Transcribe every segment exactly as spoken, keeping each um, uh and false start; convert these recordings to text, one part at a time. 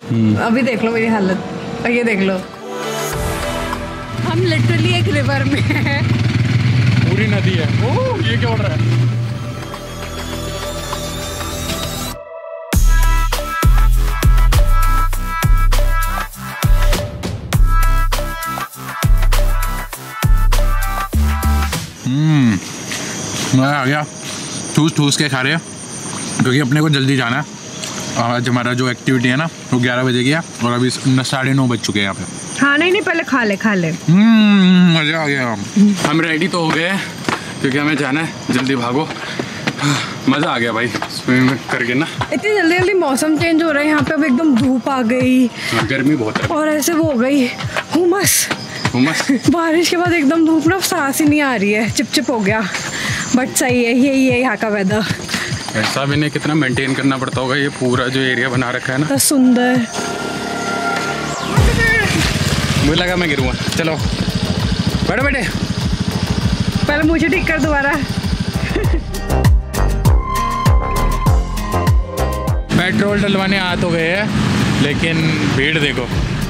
अभी देख लो मेरी हालत, और ये देख लो, हम लिटरली एक रिवर में हैं। पूरी नदी है। ओह, ये क्या उड़ रहा है? हम्म, मजा आ गया। ठूस ठूस के खा रहे हैं क्योंकि अपने को जल्दी जाना है। आज हमारा जो एक्टिविटी है ना वो ग्यारह बजे की है और अभी साढ़े नौ बज चुके हैं यहाँ पे। हाँ नहीं नहीं, पहले खा ले खा ले। हम्म, मजा आ गया। हम रेडी तो हो गए क्योंकि हमें जाना है, जल्दी भागो। मजा आ गया भाई स्विमिंग करके ना। इतनी जल्दी जल्दी मौसम चेंज हो रहा है यहाँ पे, अब एकदम धूप आ गई, गर्मी बहुत है और ऐसे वो हो गई हुमस हुमस। बारिश के बाद एकदम धूप ना, सांस ही नहीं आ रही है, चिपचिप हो गया। बट सही है, यही है यहाँ का वेदर। ऐसा भी नहीं, कितना मेंटेन करना पड़ता होगा ये पूरा जो एरिया बना रखा है ना। तो सुंदर। मुझे लगा मैं गिरूंगा। चलो बैठो बेटे, पहले मुझे ठीक कर दोबारा। पेट्रोल डलवाने आ तो गए हैं लेकिन भीड़ देखो।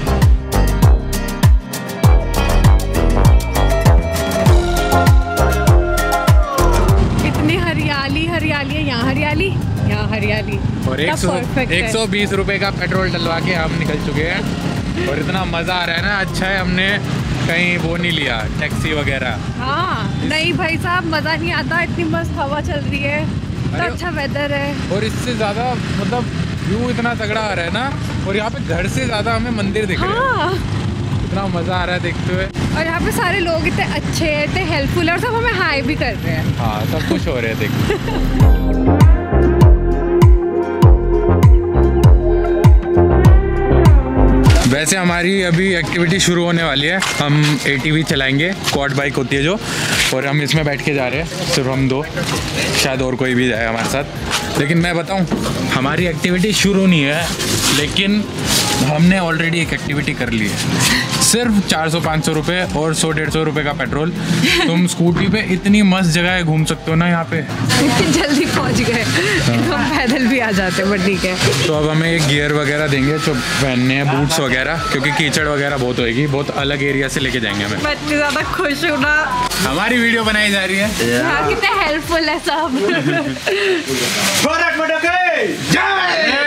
इतनी हरियाली हरियाली है, यहाँ हरियाली यहाँ हरियाली, और एक सौ एक सौ बीस रुपए का पेट्रोल डलवा के हम निकल चुके हैं और इतना मजा आ रहा है ना। अच्छा है हमने कहीं वो नहीं लिया टैक्सी वगैरह। हाँ नहीं भाई साहब, मजा नहीं आता, इतनी मस्त हवा चल रही है, तो अच्छा वेदर है। और इससे ज्यादा मतलब व्यू इतना तगड़ा आ रहा है ना, और यहाँ पे घर से ज्यादा हमें मंदिर दिख रहे हैं। इतना मजा आ रहा है देखते हुए। और यहाँ पे सारे लोग इतने अच्छे हैं, इतने हेल्पफुल है, और सब हमें हाई भी कर रहे हैं। हाँ, सब कुछ हो रहे हैं देख। वैसे हमारी अभी एक्टिविटी शुरू होने वाली है। हम एटीवी चलाएंगे, क्वाड बाइक होती है जो, और हम इसमें बैठ के जा रहे हैं, सिर्फ हम दो, शायद और कोई भी जाए हमारे साथ। लेकिन मैं बताऊं, हमारी एक्टिविटी शुरू नहीं है लेकिन हमने ऑलरेडी एक एक्टिविटी कर ली है। सिर्फ चार सौ पाँच सौ रुपये और सौ डेढ़ सौ रुपये का पेट्रोल, तुम स्कूटी पे इतनी मस्त जगह घूम सकते हो ना यहाँ पे। जल्दी पहुँच गए, हम पैदल भी आ जाते हैं, बट ठीक है। तो अब हमें एक गियर वगैरह देंगे जो पहनने हैं, बूट्स वगैरह, क्योंकि कीचड़ वगैरह बहुत होएगी। बहुत अलग एरिया से लेके जाएंगे हमें। मैं इतनी ज़्यादा खुश हूँ ना, हमारी वीडियो बनाई जा रही है। हाँ, कितने हेल्पफुल है सब। भारत माता की जय।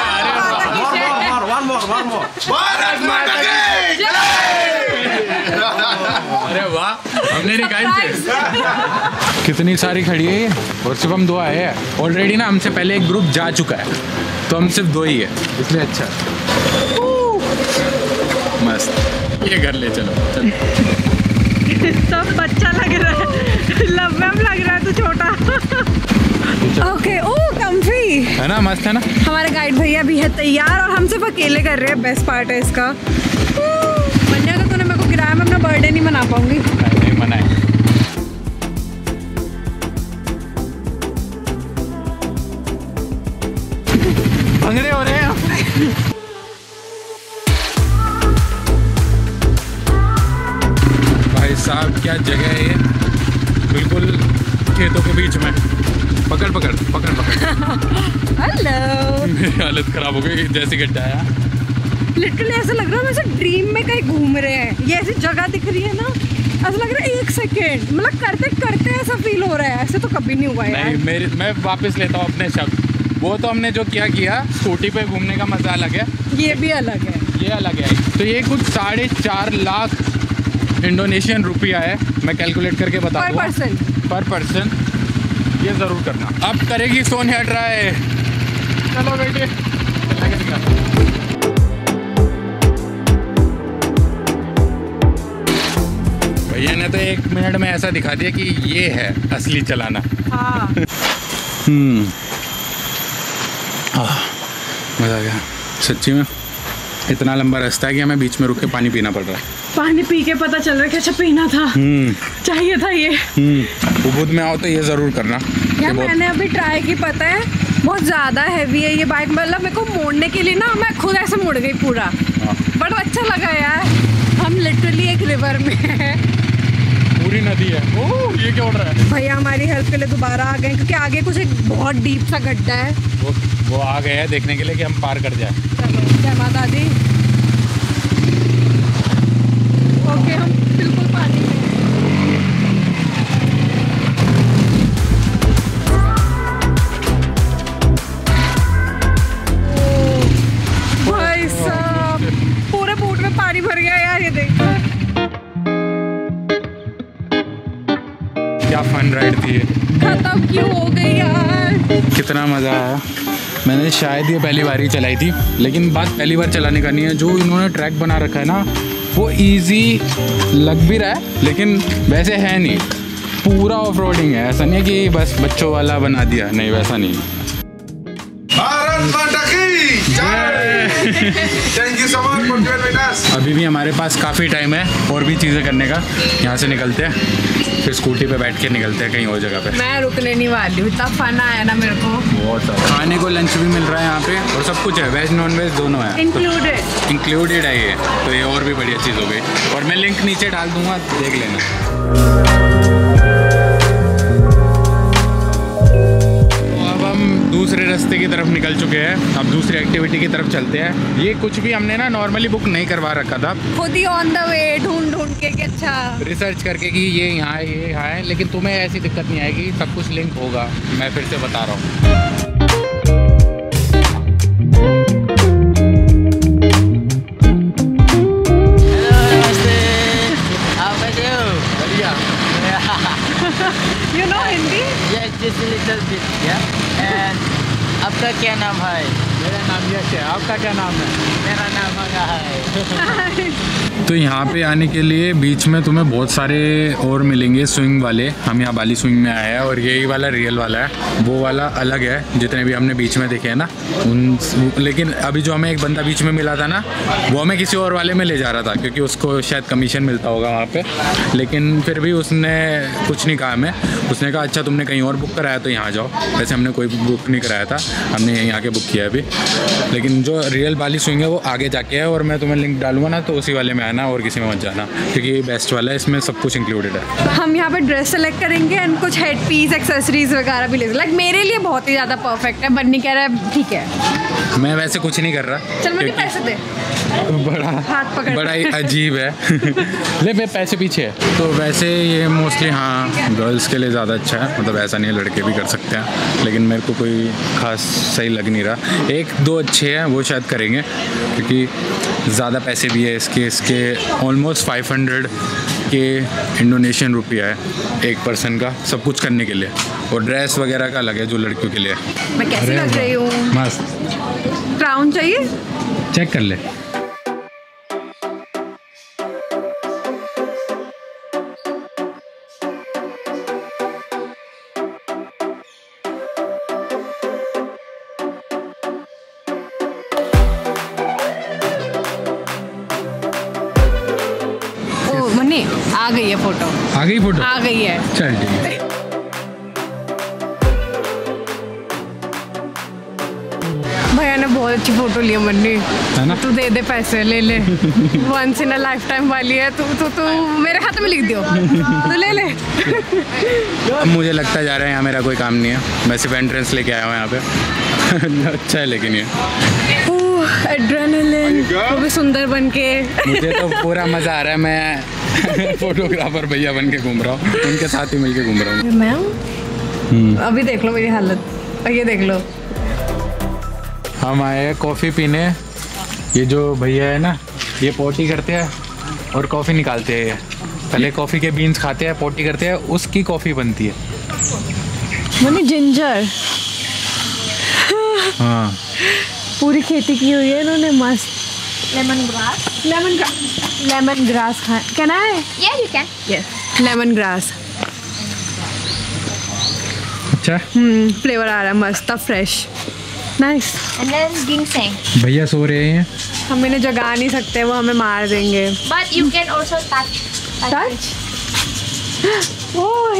भारत माता की जय। अरे वाह, हमने निकाली। कितनी सारी खड़ी है ये, और सिर्फ हम दो आए हैं। ऑलरेडी ना हमसे पहले एक ग्रुप जा चुका है, तो हम सिर्फ दो ही है, इसलिए अच्छा मस्त। ये कर ले, चलो चलो। सब बच्चा लग रहा है, लव लग रहा है तो छोटा। ओके, ओ कम्फी है ना, मस्त है ना। हमारे गाइड भैया भी है तैयार, और हम सिर्फ अकेले कर रहे हैं। बेस्ट पार्ट है इसका। मन्या तो तूने मेरे को गिराया, मैं अपना बर्थडे नहीं मना पाऊंगी। नहीं मनाए। भंगड़े हो रहे हैं। भाई साहब क्या जगह है ये, बिल्कुल खेतों के बीच में। पकड़ पकड़ पकड़ पकड़। हेलो। मेरी हालत खराब हो गई, जैसे गड्ढा आया। लिटरली ऐसा लग रहा है जैसे ड्रीम में कहीं घूम रहे हैं। ये ऐसी जगह दिख रही है ना, ऐसा लग रहा है एक सेकेंड, मतलब करते करते ऐसा फील हो रहा है। ऐसे तो कभी नहीं हुआ है। नहीं, मेरी मैं वापस लेता हूँ अपने शब्द। वो तो हमने जो किया किया, स्कूटी पे घूमने का मजा अलग है, ये भी अलग है, ये अलग है। तो ये कुछ साढ़े चार लाख इंडोनेशियन रुपया है। मैं कैलकुलेट करके बता दूँ, पर पर्सन पर पर्सन। ये ज़रूर करना। अब करेगी सोनिया ट्राई। चलो बेटे, भैया ने तो एक मिनट में ऐसा दिखा दिया कि ये है असली चलाना। हाँ। हम्म, मज़ा आ गया सच्ची में। इतना लंबा रास्ता है कि हमें बीच में रुक के पानी पीना पड़ रहा है। पानी पी के पता चल रहा है कि अच्छा पीना था, चाहिए था ये। उबुद में आओ तो ये ज़रूर करना। यार मैंने अभी ट्राई की, पता है बहुत ज़्यादा हैवी है ये बाइक, मतलब मेरे को मोड़ने के लिए ना मैं खुद ऐसे मुड़ गई पूरा, बट अच्छा लगा यार। हम लिटरली एक रिवर में हैं, पूरी नदी है। ओह, ये क्या उड़ रहा है? भैया हमारी हेल्प के लिए दोबारा आ गए, क्योंकि आगे कुछ एक बहुत डीप सा गड्ढा है। वो वो आ गए हैं देखने के लिए कि हम पार कर जाए। चलो, जय माता क्या फन राइड थी ये। खत्म क्यों हो गई यार? कितना मज़ा आया। मैंने शायद ये पहली बार ही चलाई थी, लेकिन बात पहली बार चलाने का नहीं है। जो इन्होंने ट्रैक बना रखा है ना, वो इजी लग भी रहा है, लेकिन वैसे है नहीं। पूरा ऑफ रोडिंग है, ऐसा नहीं है कि बस बच्चों वाला बना दिया, नहीं वैसा नहीं। भारत माता की जय। Thank you so much for joining us. अभी भी हमारे पास काफ़ी टाइम है और भी चीज़ें करने का। यहाँ से निकलते हैं, फिर स्कूटी पे बैठ के निकलते हैं कहीं और जगह पे। मैं रुकने नहीं वाली हूँ, इतना फन आया ना मेरे को। बहुत सारा खाने को लंच भी मिल रहा है यहाँ पे, और सब कुछ है, वेज नॉन वेज दोनों है। इंक्लूडेड इंक्लूडेड है ये, तो ये और भी बढ़िया चीज़ हो गई। और मैं लिंक नीचे डाल दूँगा, देख लेना। दूसरे रास्ते की तरफ निकल चुके हैं, अब दूसरी एक्टिविटी की तरफ चलते हैं। ये कुछ भी हमने ना नॉर्मली बुक नहीं करवा रखा था, खुद ही ऑन द वे ढूंढ ढूंढ के कि अच्छा रिसर्च करके कि ये यहाँ है ये यहाँ है। लेकिन तुम्हें ऐसी दिक्कत नहीं आएगी, सब कुछ लिंक होगा। मैं फिर से बता रहा हूँ। You know Hindi? Yes, just a little bit, yeah. And आपका क्या नाम है? मेरा नाम यश है। आपका क्या नाम है? मेरा नाम मंगा है। तो यहाँ पे आने के लिए बीच में तुम्हें बहुत सारे और मिलेंगे स्विंग वाले। हम यहाँ बाली स्विंग में आए हैं, और यही वाला रियल वाला है, वो वाला अलग है। जितने भी हमने बीच में देखे हैं ना उन, लेकिन अभी जो हमें एक बंदा बीच में मिला था ना, वो हमें किसी और वाले में ले जा रहा था, क्योंकि उसको शायद कमीशन मिलता होगा वहाँ पे। लेकिन फिर भी उसने कुछ नहीं कहा हमें। उसने कहा अच्छा तुमने कहीं और बुक कराया तो यहाँ जाओ। वैसे हमने कोई बुक नहीं कराया था, हमने यहीं आके बुक किया अभी। लेकिन जो रियल बाली स्विंग है वो आगे जाके है, और मैं तुम्हें लिंक डालूंगा ना, तो उसी वाले में आना और किसी में मत जाना, क्योंकि ये बेस्ट वाला है, इसमें सब कुछ इंक्लूडेड है। हम यहाँ पे ड्रेस सेलेक्ट करेंगे एंड कुछ हेड पीस एक्सेसरीज वगैरह भी ले। लाइक मेरे लिए बहुत ही ज़्यादा परफेक्ट है। बन्नी कह रहा है ठीक है। मैं वैसे कुछ नहीं कर रहा। चल मुझे पैसे दे। बड़ा हाथ पकड़ बड़ा ही अजीब है। ले मैं पैसे पीछे है। तो वैसे ये मोस्टली हाँ गर्ल्स के लिए ज़्यादा अच्छा है, मतलब ऐसा नहीं है, लड़के भी कर सकते हैं। लेकिन मेरे को कोई खास सही लग नहीं रहा। एक दो अच्छे हैं वो शायद करेंगे, क्योंकि ज़्यादा पैसे भी है इसके इसके ऑलमोस्ट फाइव हंड्रेड के इंडोनेशियन रुपया है एक पर्सन का, सब कुछ करने के लिए। और ड्रेस वगैरह का अलग है जो लड़कियों के लिए। मैं कैसी लग रही हूँ? मस्त। क्राउन चाहिए? चेक कर ले। मनी आ गई है फोटो। आ गई फोटो? आ गई है। चल ठीक है। भैया ने बहुत अच्छी फोटो ली है मन्नी, है ना? तू दे दे पैसे, ले ले। Once in a lifetime वाली है। तू तू तू मेरे खाते में लिख दियो, तू ले ले। अब मुझे लगता जा रहा है यहाँ मेरा कोई काम नहीं है, मैं सिर्फ एंट्रेंस लेके आया हूँ यहाँ पे। अच्छा है लेकिन ये एड्रेनलिन, वो भी सुंदर बन के। मुझे तो पूरा मज़ा आ रहा है। मैं फोटोग्राफर भैया बन के घूम रहा हूँ, उनके साथ ही मिलके घूम रहा हूँ। मैं अभी देख लो मेरी हालत, और ये देख लो। हम आए हैं कॉफ़ी पीने। ये जो भैया है ना, ये पोटी करते हैं और कॉफ़ी निकालते हैं। पहले कॉफ़ी के बीन्स खाते हैं, पोटी करते हैं, उसकी कॉफ़ी बनती है। मनी जिंजर, हाँ पूरी खेती की हुई है इन्होंने, मस्त। Lemon grass, lemon grass, lemon grass खाए। Can I? Yeah, you can. Yes, lemon grass. अच्छा हम्म फ्लेवर आ रहा है मस्त, fresh, nice. And then ginseng. भैया सो रहे हैं। हम इन्हें जगा नहीं सकते, वो हमें मार देंगे। But you can also touch. Touch? ओह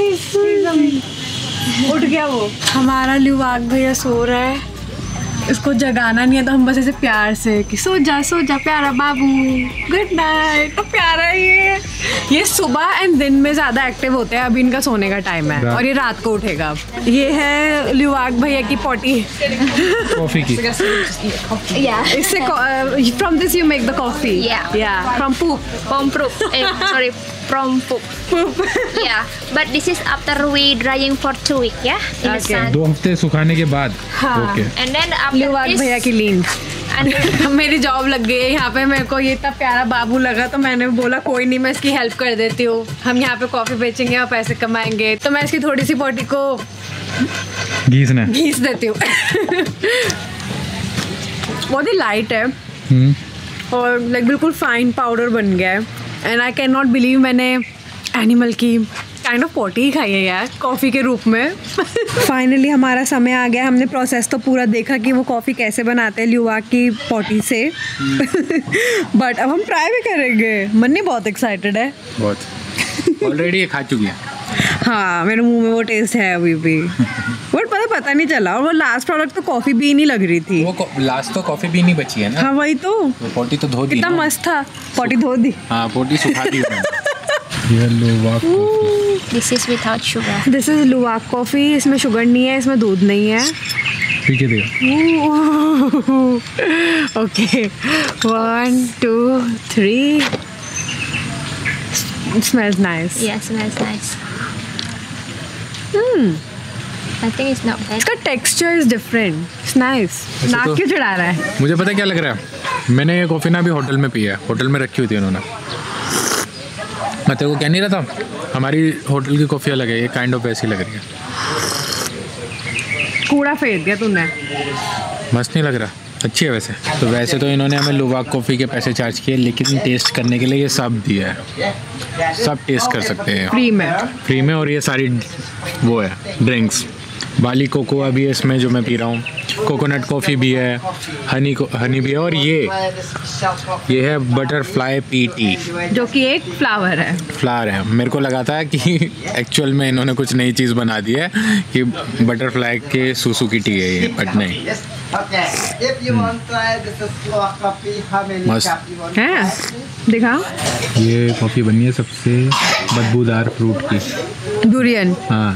उठ गया वो। हमारा लिवाक भैया सो रहा है, इसको जगाना नहीं है, तो हम बस ऐसे प्यार से कि सो जा सो जा प्यारा बाबू, गुड नाइट। तो प्यारा है ये ये सुबह एंड दिन में ज़्यादा एक्टिव होते हैं। अभी इनका सोने का टाइम है और ये रात को उठेगा। ये है लिवाक भैया की पोटी कॉफ़ी की। Yeah. इससे from this you make the coffee. Yeah. या from poop. From poop. Eh, sorry, from poop. Yeah. But this is after we drying for two weeks, yeah, in the Okay. sun. दो हफ्ते सुखाने के बाद। हाँ। Okay. And then after luwak this, भैया की लीन। And मेरी जॉब लग गई है यहाँ पे, मेरे को ये इतना प्यारा बाबू लगा तो मैंने बोला कोई नहीं, मैं इसकी हेल्प कर देती हूँ। हम यहाँ पे कॉफ़ी बेचेंगे और पैसे कमाएंगे, तो मैं इसकी थोड़ी सी पोटी को घीसना घीस देती हूँ। बहुत ही लाइट है हम्म और लाइक बिल्कुल फाइन पाउडर बन गया है। And I can not believe मैंने एनिमल की काइंड ऑफ पोटी ही खाई है यार कॉफ़ी के रूप में। फाइनली हमारा समय आ गया, हमने प्रोसेस तो पूरा देखा कि वो कॉफ़ी कैसे बनाते हैं ल्यूवाक की पोटी से। बट अब हम ट्राई भी करेंगे। मन्नी बहुत एक्साइटेड है। बहुत ऑलरेडी ये खा चुकी है। हाँ मेरे मुंह में वो टेस्ट है अभी भी। बट पता पता नहीं चला। और वो लास्ट प्रोडक्ट तो कॉफ़ी भी नहीं लग रही थी। वो लास्ट तो कॉफ़ी भी नहीं बची है ना। हाँ वही तो, वो पोटी तो धो दी कितना ना। मस्त था। पोटी धो दी। हाँ पोटी सुखा दी ये luwak this is without sugar. This is luwak coffee. इसमें शुगर नहीं है, इसमें दूध नहीं है। ठीक है देखो। Okay one two three. Smells nice. Yeah, smells nice. Hmm. I think it's not bad. इसका texture is different. It's nice. वैसे नाक तो- क्यों चढ़ा रहा है? मुझे पता क्या लग रहा है, मैंने ये कॉफ़ी ना अभी होटल में पी है, होटल में रखी हुई थी उन्होंने। मैं तेरे को कह नहीं रहा था हमारी होटल की कॉफ़ी अलग है, ये काइंड ऑफ वैसी लग रही है। कूड़ा फेंक दिया तूने। मस्त नहीं लग रहा? अच्छी है वैसे तो। वैसे तो इन्होंने हमें लुवाक कॉफ़ी के पैसे चार्ज किए, लेकिन टेस्ट करने के लिए ये सब दिया है। सब टेस्ट कर सकते हैं फ्री में। फ्री में। और ये सारी वो है ड्रिंक्स। बाली कोकोआ भी है इसमें जो मैं पी रहा हूँ, कोकोनट कॉफ़ी भी है, हनी को हनी भी है, और ये ये है बटरफ्लाई पी टी जो कि एक फ्लावर है। फ्लावर है। मेरे को लगा था कि एक्चुअल में इन्होंने कुछ नई चीज़ बना दी है कि बटरफ्लाई के सूसू की टी है ये, बट नहीं। Okay, if you want to try this is slow coffee, how many Must. cup you want? है दिखा। ये कॉफ़ी बनी है सबसे बदबूदार फ्रूट की। डुरियन। हाँ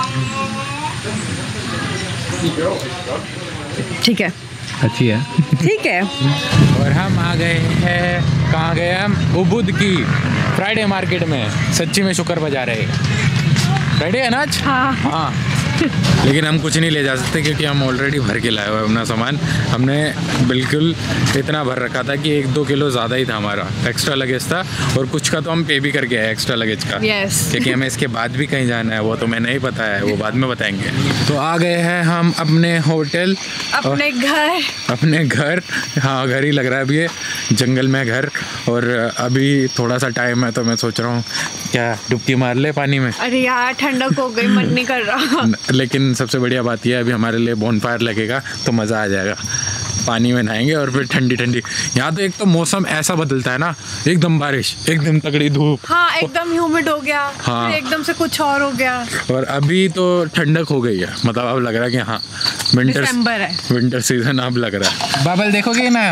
ठीक है अच्छी है। ठीक है। और हम आ गए हैं, कहाँ गए हम? उबुद की फ्राइडे मार्केट में। सच्ची में शुक्र बजा रहे। फ्राइडे है ना आज? हाँ। हाँ लेकिन हम कुछ नहीं ले जा सकते क्योंकि हम ऑलरेडी भर के लाए हुए हैं अपना सामान। हमने बिल्कुल इतना भर रखा था कि एक दो किलो ज़्यादा ही था हमारा, एक्स्ट्रा लगेज था। और कुछ का तो हम पे भी करके आए एक्स्ट्रा लगेज का। Yes. क्योंकि हमें इसके बाद भी कहीं जाना है, वो तो मैं नहीं पता है, वो बाद में बताएंगे। तो आ गए हैं हम अपने होटल, अपने घर। अपने घर। हाँ घर ही लग रहा है अभी, ये जंगल में घर। और अभी थोड़ा सा टाइम है तो मैं सोच रहा हूँ क्या डुबकी मार ले पानी में। अरे यार ठंडक हो गई, मन नहीं कर रहा। लेकिन सबसे बढ़िया बात यह है अभी हमारे लिए बोनफायर लगेगा तो मज़ा आ जाएगा। पानी में नहाएंगे और फिर ठंडी ठंडी। यहाँ तो एक तो मौसम ऐसा बदलता है ना, एकदम बारिश, एकदम तगड़ी धूप। हाँ एकदम ह्यूमिड हो गया। हाँ। फिर एकदम से कुछ और हो गया। और अभी तो ठंडक हो गई है, मतलब अब लग रहा है कि हाँ विंटर दिसंबर है। विंटर सीजन अब लग रहा है। बाबल देखोगे ना,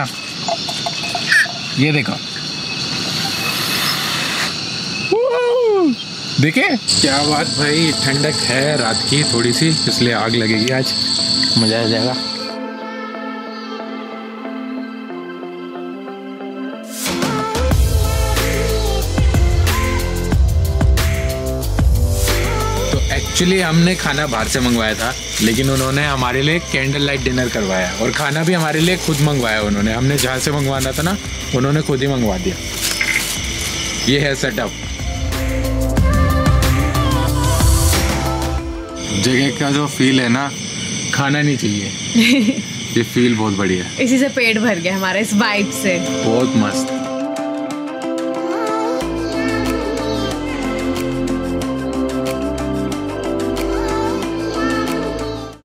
ये देखो देखे क्या बात भाई। ठंडक है रात की थोड़ी सी, इसलिए आग लगेगी आज, मज़ा आ जाएगा। तो एक्चुअली हमने खाना बाहर से मंगवाया था, लेकिन उन्होंने हमारे लिए कैंडल लाइट डिनर करवाया और खाना भी हमारे लिए खुद मंगवाया उन्होंने। हमने जहाँ से मंगवाना था ना उन्होंने खुद ही मंगवा दिया। ये है सेटअप। जगह का जो फील है ना, खाना नहीं चाहिए। ये फील बहुत बढ़िया है। इसी से पेट भर गया हमारा, इस वाइब से। बहुत मस्त।